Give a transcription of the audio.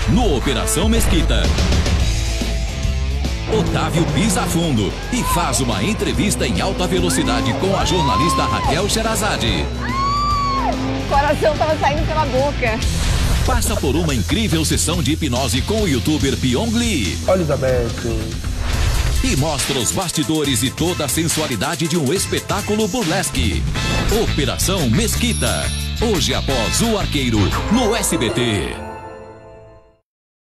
no Operação Mesquita. Otávio pisa a fundo e faz uma entrevista em alta velocidade com a jornalista Raquel Sherazade. O coração tava saindo pela boca. Passa por uma incrível sessão de hipnose com o youtuber Pyong Lee. Olhos abertos. E mostra os bastidores e toda a sensualidade de um espetáculo burlesque. Operação Mesquita. Hoje após O Arqueiro, no SBT.